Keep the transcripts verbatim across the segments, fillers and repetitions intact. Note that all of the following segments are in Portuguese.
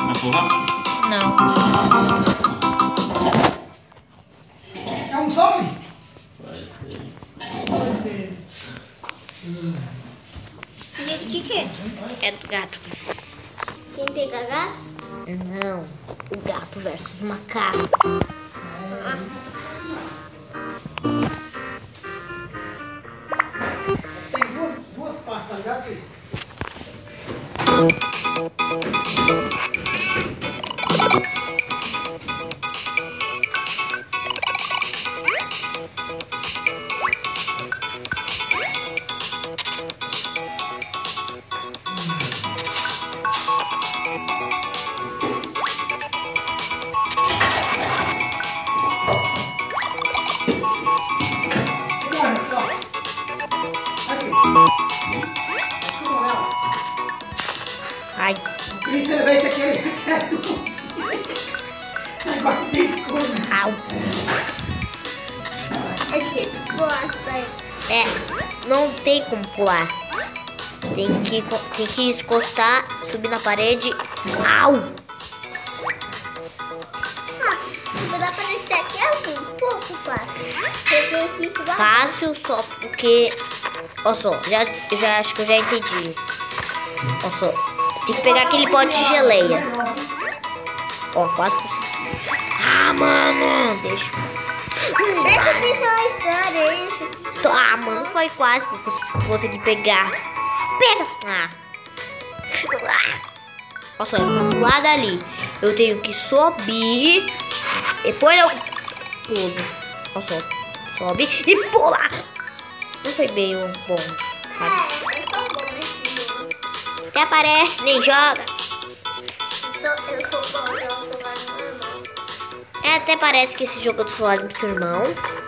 Vai pular? Não. É um zombie? Vai ser. De quê? É do gato. Quem pega gato? Não. O gato versus o macaco. Tem duas, duas partes, tá ligado, Cris? Ai. Cris, você vê isso aqui, ele é tudo. Agora tem como. Au. É difícil pular isso daí. É, não tem como pular. Tem que, tem que encostar, subir na parede. Au! Ah, se dá pra descer aqui é um pouco fácil. Eu tenho que pular. Fácil só porque... Olha só, já, eu já acho que eu já entendi. Olha só, tem que pegar aquele pote de geleia. Ó, quase consegui. Ah, mano, deixa. Deixa eu pensar a história, é isso. Ah, mano, foi quase que eu cons- consegui pegar. Pega! Ah. Olha só, pra pular dali, eu tenho que subir. Depois eu pulo. Olha só, sobe e pula. Não foi bem um bom, sabe? É, eu sou bom nesse jogo. Até aparece, nem joga. Eu sou, eu sou bom, eu sou mais normal. É, até parece que esse jogo é do celular do seu irmão.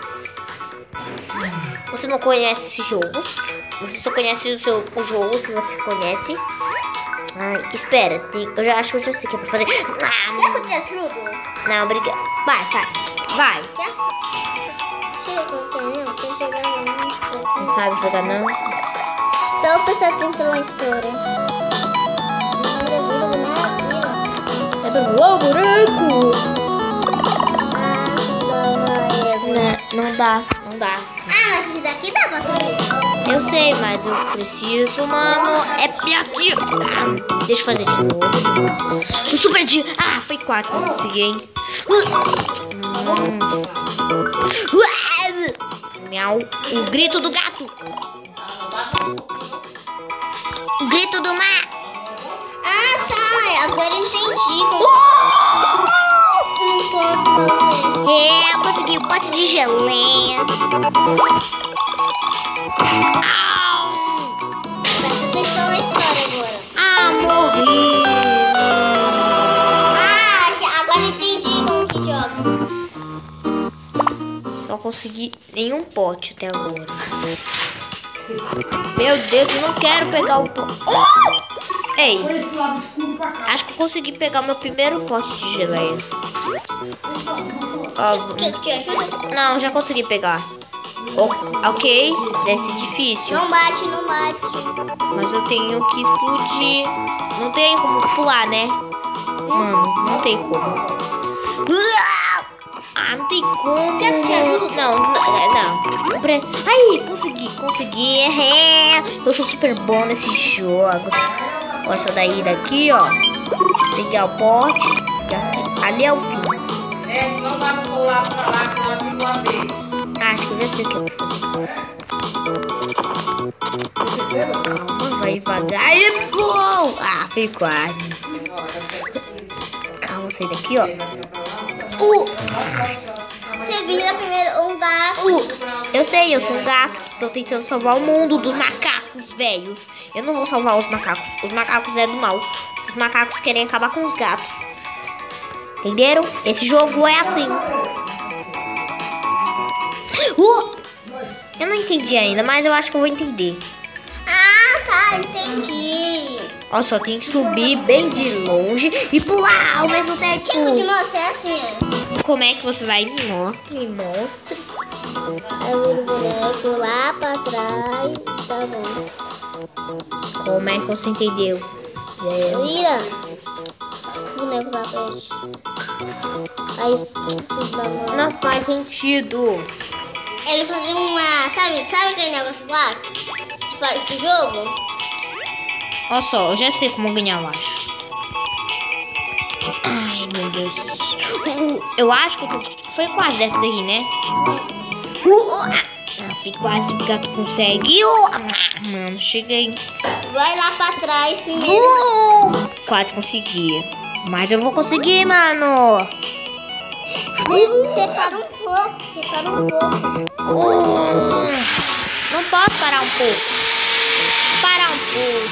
Você não conhece esse jogo. Você só conhece o, seu, o jogo se você conhece. Ai, espera, tem, eu já acho que eu já sei o que é pra fazer. Quer que eu te Ah, ajudo? não, obrigada. Vai, vai, vai. Quer? Se eu não tenho, tem que pegar uma música. Não sabe jogar não? Só prestar atenção na história. É pro Uou, buraco! Não, não dá, não dá. Ah, mas esse daqui dá pra subir. Eu sei, mas eu preciso, mano. É aqui. Ah, deixa eu fazer de novo. O super dia. Ah, foi quase que eu consegui, hein? Hum. Miau. O grito do gato. O grito do mar. Ah, tá. Agora eu entendi. Um ponto pra você. É, eu consegui o pote de geleia. Au! Presta atenção na história agora. Ah, morri. Ah, já- agora eu entendi como que joga. Só consegui nenhum pote até agora. Meu Deus, eu não quero pegar o pote. Ei, Foi esse lado escuro pra cá. acho que eu consegui pegar meu primeiro pote de geleia. Ó, Quer que te ajude? não, já consegui pegar. O- ok, deve ser difícil. Não bate, não bate. Mas eu tenho que explodir. Não tem como pular, né? Mano, não tem como. Ah, não tem como. Quer que te ajude? Não, não, não. Pre- Aí, consegui, consegui. É. Eu sou super bom nesses jogos. Olha essa daí, daqui, ó. Pegar o pote. E aqui. Ali é o fim. É, senão vai pular pra lá, senão ela fica uma vez. Ah, acho que eu já sei o que eu vou fazer. Calma, vai devagar. E bom! Ah, foi quase. Calma, sai daqui, ó. Uh, Você vira primeiro um gato. uh. Eu sei, eu sou um gato. Tô tentando salvar o mundo dos macacos velhos. Eu não vou salvar os macacos. Os macacos é do mal. Os macacos querem acabar com os gatos. Entenderam? Esse jogo é assim. Uh! Eu não entendi ainda, mas eu acho que eu vou entender. Ah, tá, entendi. Ó, só tem que subir bem de longe e pular ao mesmo tempo. Quer que eu te mostre assim, ó? Como é que você vai? Me mostre, me mostre. Eu viro o boneco lá pra trás. Tá bom. Como é que você entendeu? É. Vira. bonecos da peste. Aí, Não faz sentido. ele fazia uma... Sabe, sabe aquele negócio lá? Que faz do jogo? Olha só, eu já sei como ganhar, eu acho. Ai, meu Deus. Uh, eu acho que eu tô... Foi quase dessa daí, né? Uh, ah, foi quase que o gato consegue. Uh, ah, mano, cheguei. Vai lá pra trás primeiro. Uh, quase consegui. Mas eu vou conseguir, mano. Separa um pouco, separa um pouco. Uh, não posso parar um pouco. Parar um pouco.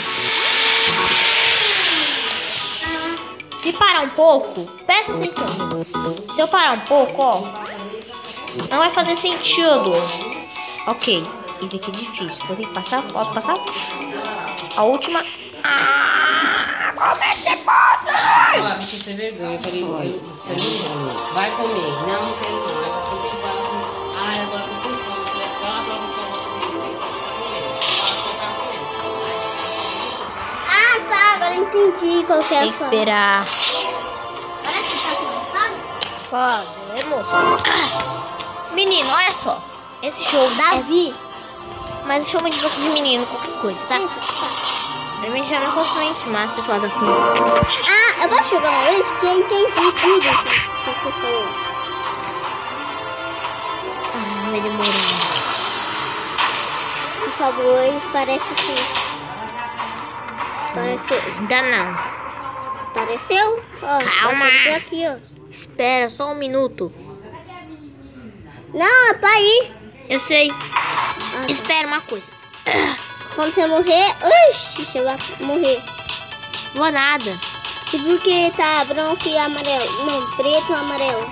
Se parar um pouco, presta atenção. Se eu parar um pouco, ó, não vai fazer sentido. Ok, isso daqui é difícil. Vou ter que passar? Posso passar? A última. Ah, como é que você pode? Ó, fica sem vergonha. Eu falei, você não vai comer. Não, não quero não. Aí passou um tempo, ela falou, ai, agora eu tô com fome. Eu falei assim, vai lá pra você, eu vou comer. Ela tá comendo. Ah, tá, agora eu entendi qual que é a Tem que sua. esperar. Parece que tá sentado. Podemos. Menino, olha só. Esse show Davi. é... Mas eu chamo de você de menino, qualquer coisa, tá? Pra mim já não consigo intimar as pessoas assim. Ah, eu posso jogar uma vez que eu entendi tudo que você falou. Ai, não vai demorar. Por favor, parece assim. Pareceu. Ainda não. Pareceu? Ó, Calma. apareceu aqui, ó. Espera só um minuto. Não, é pra ir. Eu sei. Ah, Espera uma coisa. quando você morrer, oxi, você vai morrer. Vou nada. E por que tá branco e amarelo? Não, preto e amarelo.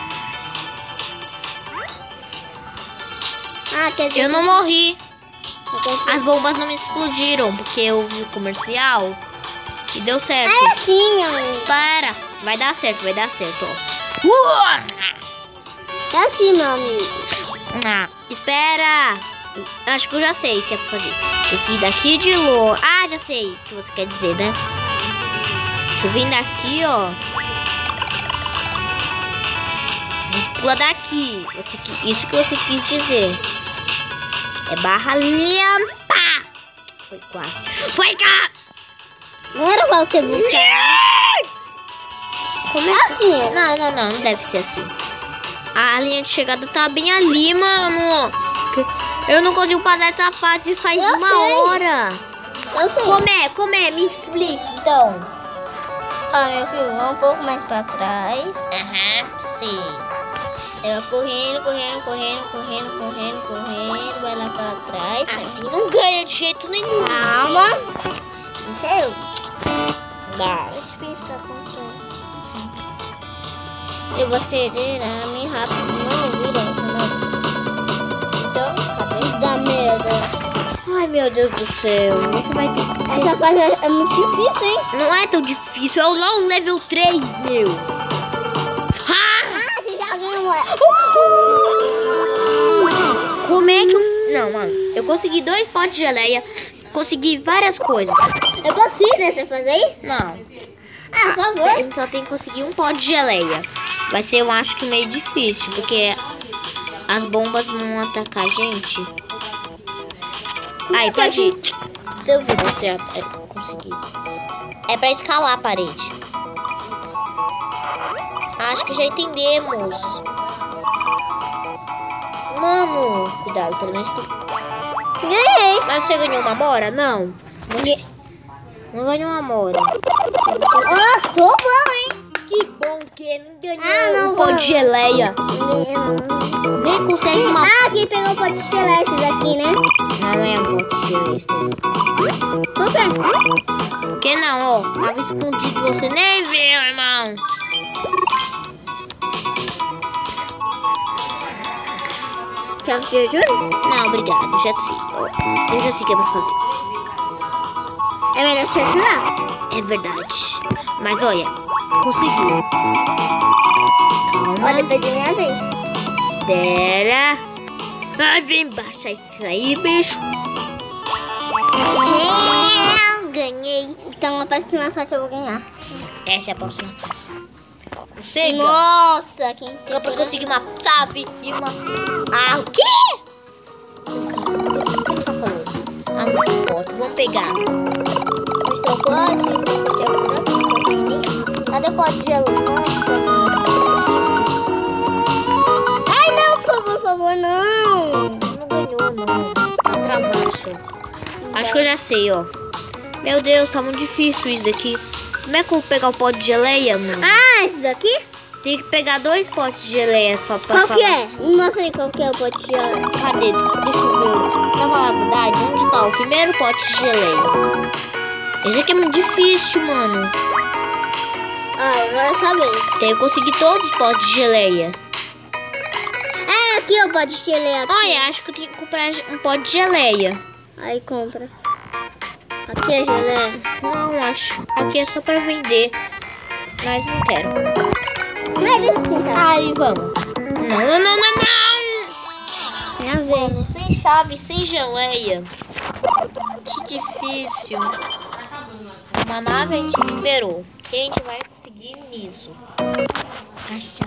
Ah, quer dizer... Eu não morri. quer dizer- As bombas não me explodiram, porque eu vi o comercial e deu certo. É assim, ó. Espera. Vai dar certo, vai dar certo, ó. É assim, meu amigo. Ah, espera. Acho que eu já sei o que é pra fazer. Tem que ir daqui de longe. Ah, já sei o que você quer dizer, né? Deixa eu vir daqui, ó. Vamos pular daqui. Você, que- isso que você quis dizer. É barra limpa. Foi quase. Foi cá. Não era pra você buscar. Como é assim? Não, não, não. Não deve ser assim. A linha de chegada tá bem ali, mano. Eu não consigo passar essa fase faz Eu uma sei. hora. Eu sei. Como é? Como é? Me explica, então. Ah, meu filho, vou um pouco mais pra trás. Aham, sim. Eu vou correndo, correndo, correndo, correndo, correndo, correndo. Vai lá pra trás. Assim não ganha de jeito nenhum. Calma. Isso é eu. Dá. Esse filho está contando. Eu vou acelerar bem rápido. Não, vira. Não. Então, cadê? Da merda. Ai, meu Deus do céu. Você vai ter... Essa fase é muito difícil, hein? Não é tão difícil. É lá um level três, meu. Ah! Ah, você já ganhou. Como é que eu... Não, mano. Eu consegui dois potes de geleia. Consegui várias coisas. Eu consigo, né? Você fazer isso? Não. Ah, por favor. A gente só tem que conseguir um pote de geleia. Vai ser, eu acho que meio difícil, porque as bombas vão atacar a gente. Aí, pode ir. Eu vi você é, conseguir. É pra escalar a parede. Acho que já entendemos. Mano, cuidado, pelo menos tu... Ganhei. Mas você ganhou uma amora? Não. Não, não ganhou uma amora. Ah, sou bom, hein? Que bom que não ganhou Ah, não, um pote de geleia. Ganhei, não. Nem consegue uma... Ah, quem pegou o pote de celeste daqui, né? Não é um pote de geleia esse daí. Por quê? Por que não, ó? Tava escondido, você nem viu, irmão. Quer que eu juro? Não, obrigado, já sei. Eu já sei o que é pra fazer. É melhor você assinar. É verdade. Mas olha, conseguiu. Calma. Olha, perdi minha vez. Espera. Vai vir baixar isso aí, bicho. É, ganhei. Então a próxima fase eu vou ganhar. Essa é a próxima fase. Chega. Nossa, quem tem Eu pra conseguir uma chave e uma... Ah, o quê? O que você tá falando? Ah, não importa. Vamos pegar. Então pode, cadê o pó de gelo? Nossa, ai não, por favor, por favor, não. Não ganhou, não. Tá travado. Acho que eu já sei, ó. Meu Deus, tá muito difícil isso daqui. Como é que eu vou pegar o pote de geleia, mano? Ah, esse daqui? Tem que pegar dois potes de geleia pra, pra Qual falar. que é? Não mostra aí qual que é o pó de gelo. Cadê? Deixa eu ver. Pra falar a verdade, onde tá o primeiro pote de geleia? Esse aqui é muito difícil, mano. Ah, agora é sua vez. Tem que conseguir todos os potes de geleia. É, aqui o pó de geleia. Aqui. Olha, acho que eu tenho que comprar um pote de geleia. Aí compra. Aqui é geleia. Não, acho. Aqui é só pra vender. Mas não quero. Mas deixa assim, tá? Aí, vamos. Não, não, não, não, não. Minha vez. Sem chave, sem geleia. Que difícil. Uma nave a gente liberou. Que a gente vai conseguir nisso? Acha.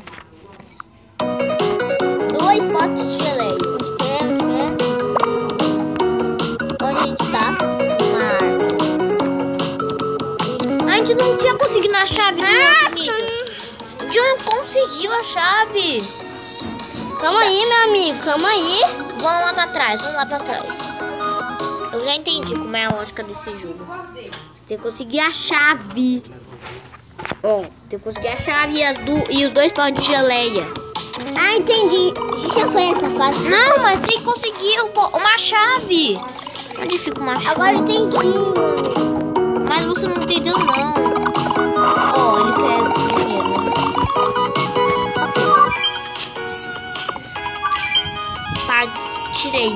Dois potes de geleia. Onde que é? Onde que é? Onde a gente tá? Uma árvore. A gente não tinha conseguido a chave. Ah, amiga. A gente não conseguiu a chave. Calma aí, meu amigo. Calma aí. Vamos lá pra trás, vamos lá pra trás. Eu já entendi como é a lógica desse jogo. Você tem que conseguir a chave. Ó, tem que conseguir a chave e, as du e os dois potes de geleia. Ah, entendi. Já foi essa fase. Não, mas tem que conseguir o po- uma chave. Onde fica uma chave? Agora eu entendi, mano. Mas você não entendeu, não. Ó, ele quer dinheiro. Pá, tirei.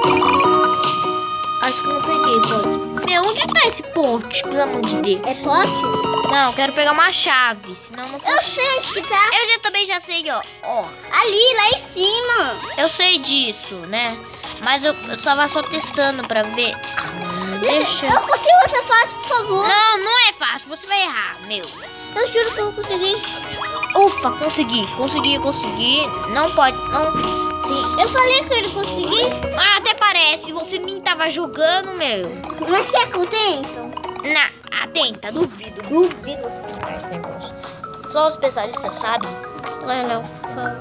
Acho que eu não peguei, pô. Meu, onde tá esse pote, pelo amor de Deus? É pote? Não, eu quero pegar uma chave, senão não Eu sei onde que tá. Eu já também já sei, ó. Ó, Ali, lá em cima. eu sei disso, né? Mas eu, eu tava só testando pra ver. Deixa. Eu consigo essa fase, por favor. Não, não é fácil, você vai errar, meu. Eu juro que eu vou conseguir. Ufa, consegui, consegui, consegui. Não pode, não. Sim. Eu falei que eu ia conseguir. Ah, até parece, você nem tava jogando, meu. Mas quer que eu tento? Na, atenta, duvido, duvido você pegar esse negócio. Só os especialistas sabem. Vai não, por favor.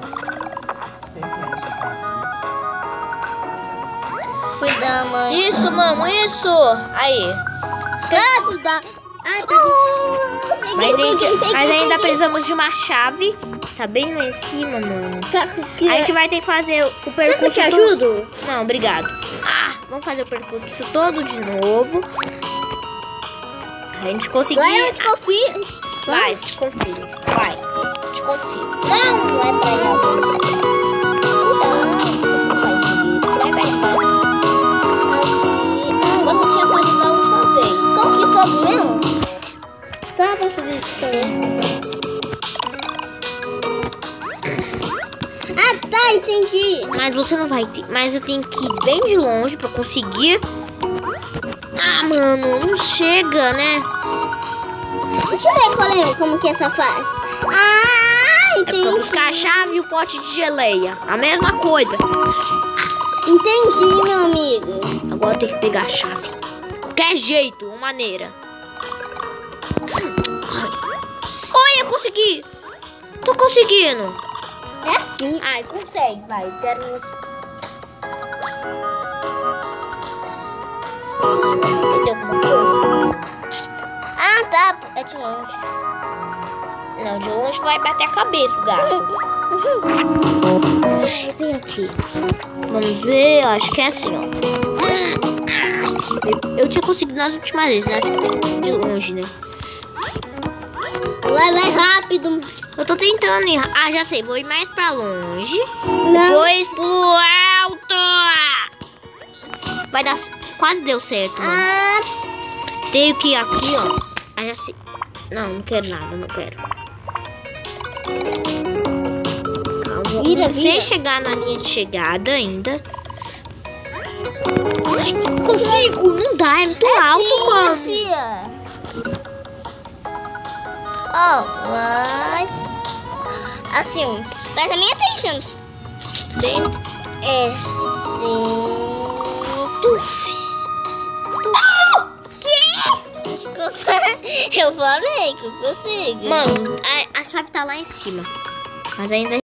Cuidado, mãe. Isso, mano, isso. Aí. Ah, cuidado. Ai, tá. Mas, gente, mas ainda precisamos de uma chave. Tá bem lá em cima, mano. A gente vai ter que fazer o percurso. Eu te todo- ajudo? Não, obrigado. Ah, vamos fazer o percurso todo de novo. A gente conseguir. Vai, eu te confio. Vai, te confio. Vai, te confio. Não, não é pra ela. Você não vai conseguir. Vai mais fácil. Você tinha fazido da última vez. Qual que sobe mesmo? Só pra subir de Ah, tá, entendi. Mas você não vai ter. Mas eu tenho que ir bem de longe pra conseguir. Ah, mano, não chega, né? Deixa eu ver qual é, como que é essa fase. Ah, É pra entendi. buscar a chave e o pote de geleia. A mesma coisa. Entendi, meu amigo. Agora eu tenho que pegar a chave. Qualquer jeito, uma maneira. Oi, eu consegui. Tô conseguindo. É assim. Ai, consegue, vai. Quero. Você entendeu alguma coisa? Ah, tá. É de longe. Não, de longe vai bater a cabeça o gato. Ai, vem aqui. Vamos ver, acho que é assim, ó. Eu tinha conseguido nas últimas vezes, acho que tem que ir de longe, né? Vai, vai rápido. Eu tô tentando ir. Ah, já sei, vou ir mais pra longe. Não. Depois pro alto. Vai dar. Quase deu certo, mano. Ah, Tenho que ir aqui, ó. Ah, já sei. Não, não quero nada, não quero. Calma. Vira, Sem vira. chegar na linha de chegada ainda. Consigo, não dá, é muito alto, sim, mano. Fia. Ó, vai. Assim, presta minha atenção. Dentro. É. Assim. Tuf. Tuf. Que? Desculpa. Eu falei que eu consigo. Mano, a, a chave tá lá em cima. Mas ainda